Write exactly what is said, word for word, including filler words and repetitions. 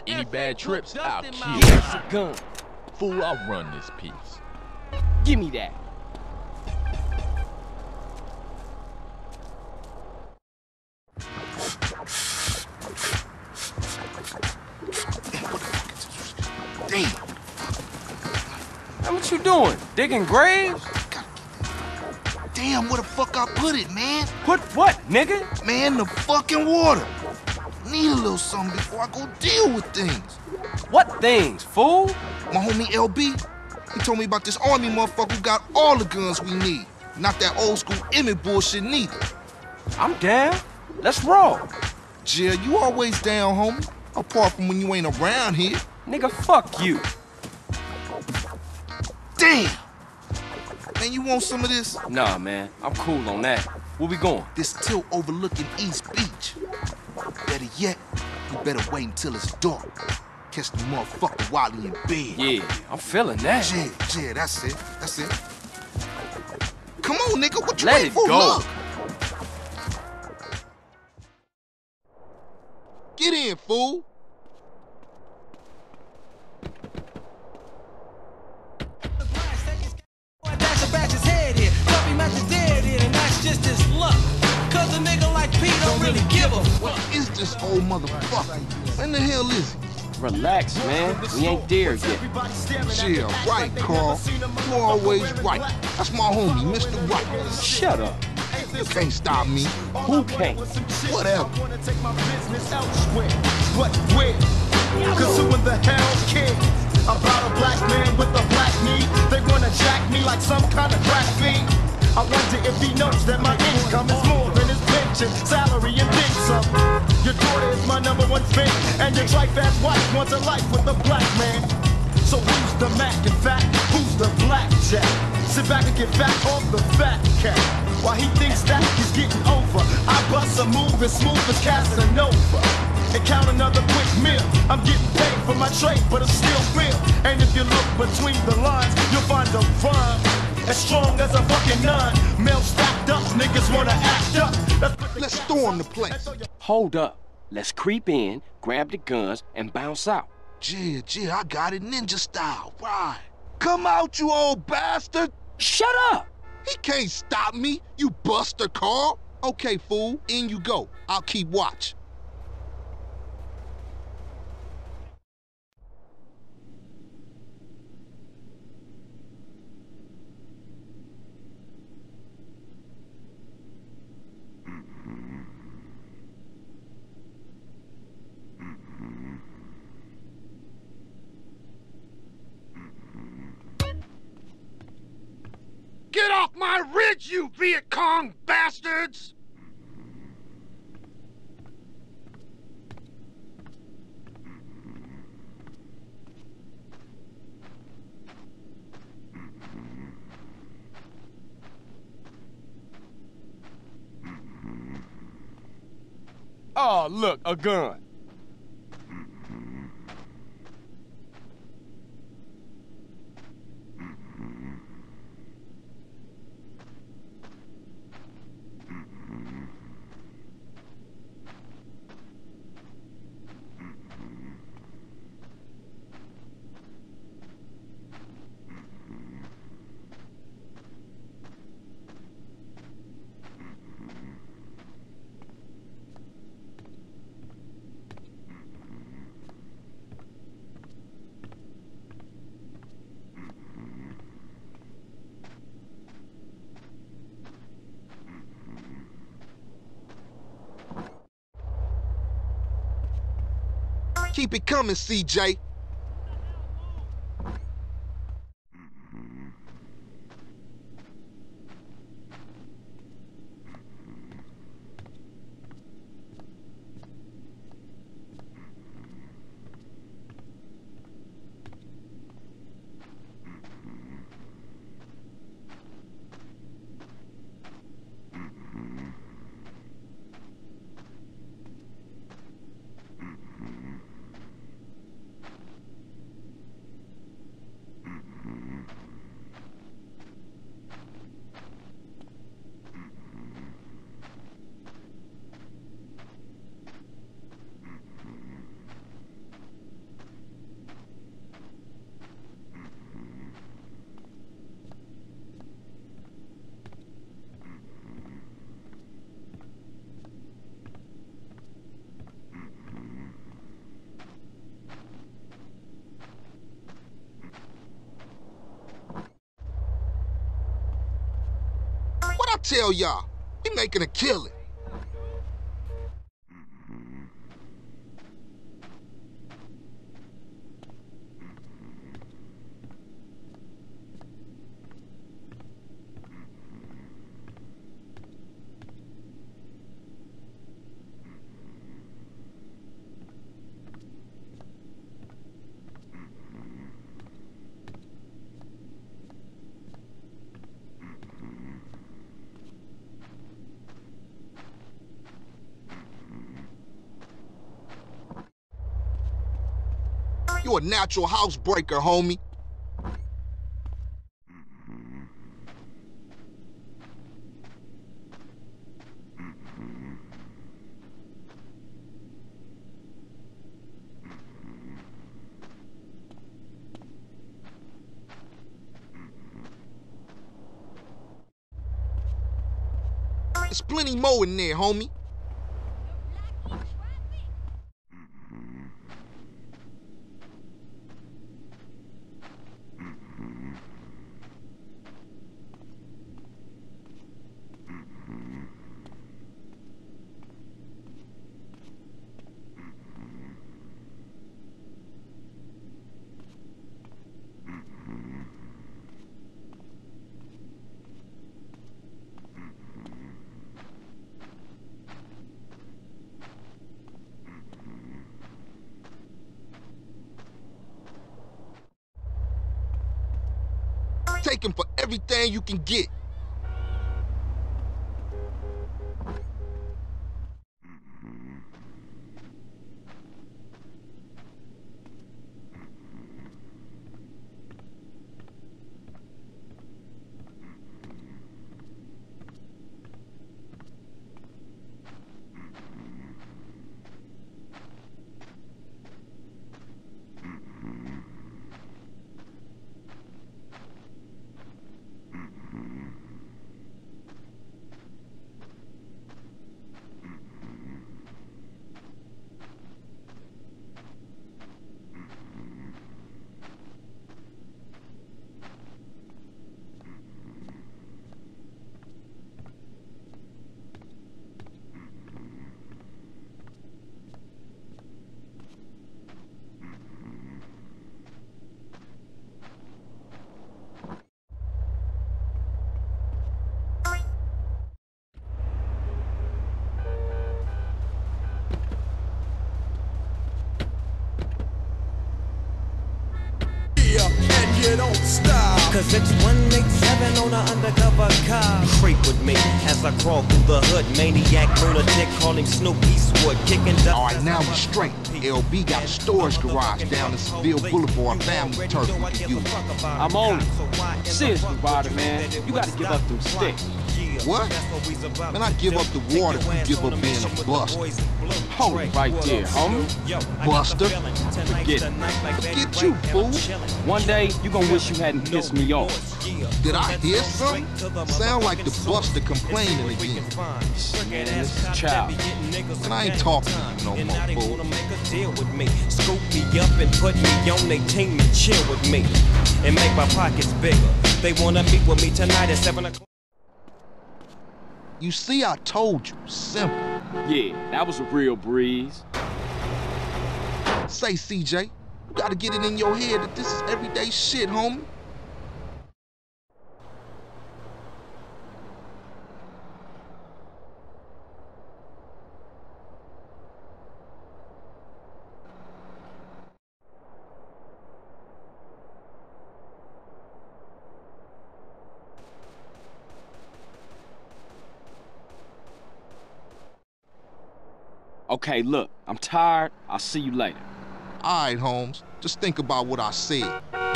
Any bad trips, I'll kill you. Here's a gun. Fool, I'll run this piece. Give me that. Damn. Now what you doing? Digging graves? Damn, where the fuck I put it, man? Put what, nigga? Man, the fucking water. Need a little something before I go deal with things. What things, fool? My homie L B, he told me about this army motherfucker who got all the guns we need. Not that old school Emmett bullshit neither. I'm down. Let's roll. Jill, you always down, homie. Apart from when you ain't around here. Nigga, fuck you. Damn! Man, you want some of this? Nah, man. I'm cool on that. Where we going? This tilt overlooking East Beach. Better yet, you better wait until it's dark. Catch the motherfucker while he in bed. Yeah, I'm feeling that. Yeah, yeah, that's it. That's it. Come on, nigga. What you Let waiting it for? go. Look. Get in, fool. What is this old motherfucker? When the hell is he? Relax, man. We ain't there yet. Yeah, right, Carl. You always right. That's my homie, Mister Right. Shut up. You can't stop me. Who can't? Whatever. But where? Cause who in the hell cares about a black man with a black need? They wanna jack me like some kind of crack fiend. I wonder if he knows that my income is more than his pension, salary, and then some. Your daughter is my number one fan, and your trife-ass wife wants a life with a black man. So who's the Mac, in fact? Who's the blackjack? Sit back and get back off the fat cat. While he thinks that he's getting over, I bust a move as smooth as Casanova. And count another quick meal. I'm getting paid for my trade, but it's still real. And if you look between the lines, you'll find a rhyme as strong as a fucking nun. Mail stacked up, niggas wanna act up. Let's, Let's storm the place. Hold up. Let's creep in, grab the guns, and bounce out. Yeah, yeah, I got it ninja style. Right. Come out, you old bastard. Shut up! He can't stop me, you buster, Carl. Okay, fool, in you go. I'll keep watch. Get off my ridge, you Viet Cong bastards! Oh, look, a gun. Keep it coming, C J. I tell y'all, we making a killing. You a natural housebreaker, homie. There's plenty more in there, homie. Take him for everything you can get. You don't stop. Cause it's one eighty-seven on an undercover car. Creep with me as I crawl through the hood. Maniac, lunatic, call him Snoop Eastwood. Kicking dust. Alright, now we straight. L B got a storage garage down in Seville Boulevard, family turf we can use. I'm on it. Seriously, Ryder, man. You gotta give up them sticks. What? Man, I give up the water, you give up being a buster. Hold it right there, homie. Buster? Forget it. Forget you, fool. One day, you gonna wish you hadn't pissed me off. Did I hear something? Sound like the buster complaining again. Man, this is child. And I ain't talking to you no more, fool. Scoop me up and put me on their team and chill with me. And make my pockets bigger. They wanna meet with me tonight at seven o'clock. You see, I told you. Simple. Yeah, that was a real breeze. Say, C J, you gotta get it in your head that this is everyday shit, homie. Okay, look, I'm tired. I'll see you later. All right, Holmes. Just think about what I said.